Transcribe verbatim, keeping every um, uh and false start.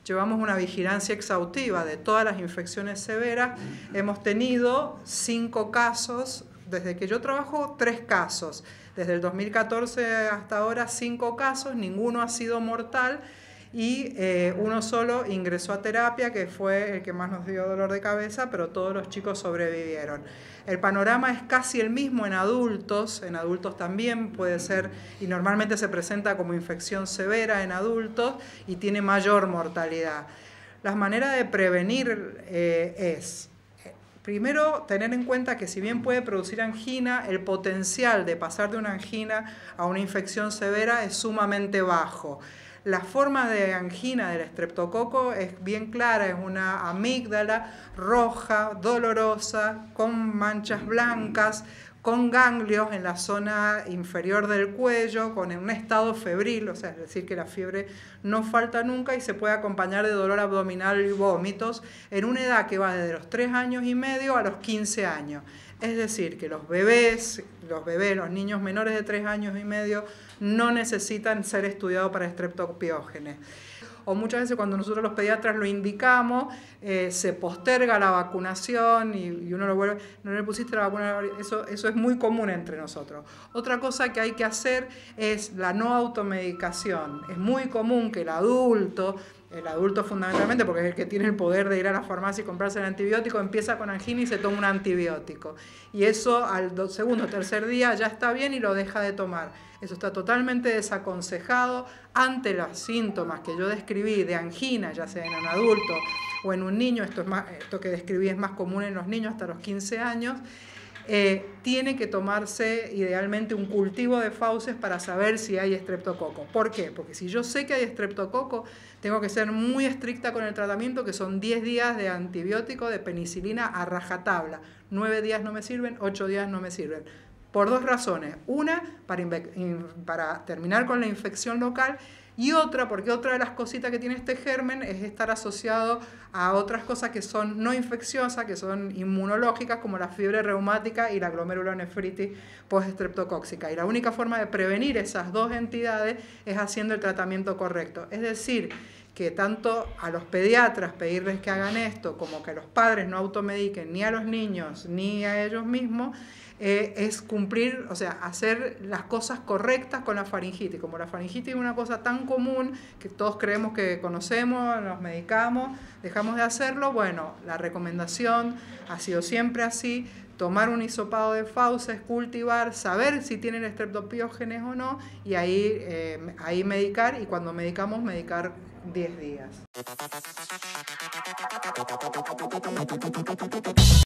llevamos una vigilancia exhaustiva de todas las infecciones severas. Hemos tenido cinco casos, desde que yo trabajo, tres casos. Desde el dos mil catorce hasta ahora, cinco casos, ninguno ha sido mortal. Y eh, uno solo ingresó a terapia, que fue el que más nos dio dolor de cabeza, pero todos los chicos sobrevivieron. El panorama es casi el mismo en adultos, en adultos también puede ser, y normalmente se presenta como infección severa en adultos y tiene mayor mortalidad. Las maneras de prevenir eh, es, primero, tener en cuenta que si bien puede producir angina, el potencial de pasar de una angina a una infección severa es sumamente bajo. La forma de angina del estreptococo es bien clara, es una amígdala roja, dolorosa, con manchas blancas, con ganglios en la zona inferior del cuello, con un estado febril, o sea, es decir, que la fiebre no falta nunca y se puede acompañar de dolor abdominal y vómitos en una edad que va desde los tres años y medio a los quince años. Es decir, que los bebés, los bebés, los niños menores de tres años y medio no necesitan ser estudiados para estreptopiógenes. O muchas veces cuando nosotros los pediatras lo indicamos, eh, se posterga la vacunación y, y uno lo vuelve, no le pusiste la vacuna, eso, eso es muy común entre nosotros. Otra cosa que hay que hacer es la no automedicación. Es muy común que el adulto, el adulto fundamentalmente, porque es el que tiene el poder de ir a la farmacia y comprarse el antibiótico, empieza con angina y se toma un antibiótico. Y eso al segundo o tercer día ya está bien y lo deja de tomar. Eso está totalmente desaconsejado. Ante los síntomas que yo describí de angina, ya sea en un adulto o en un niño, esto, es más, esto que describí es más común en los niños hasta los quince años, Eh, tiene que tomarse idealmente un cultivo de fauces para saber si hay estreptococo. ¿Por qué? Porque si yo sé que hay estreptococo, tengo que ser muy estricta con el tratamiento, que son diez días de antibiótico, de penicilina a rajatabla. nueve días no me sirven, ocho días no me sirven. Por dos razones. Una, para, para terminar con la infección local, y otra, porque otra de las cositas que tiene este germen es estar asociado a otras cosas que son no infecciosas, que son inmunológicas, como la fiebre reumática y la glomerulonefritis postestreptocóxica. Y la única forma de prevenir esas dos entidades es haciendo el tratamiento correcto. Es decir, que tanto a los pediatras pedirles que hagan esto, como que los padres no automediquen ni a los niños ni a ellos mismos, eh, es cumplir, o sea, hacer las cosas correctas con la faringitis. Como la faringitis es una cosa tan común que todos creemos que conocemos, nos medicamos, dejamos de hacerlo, bueno, la recomendación ha sido siempre así: tomar un hisopado de fauces, cultivar, saber si tienen estreptopiógenes o no, y ahí, eh, ahí medicar, y cuando medicamos, medicar diez días.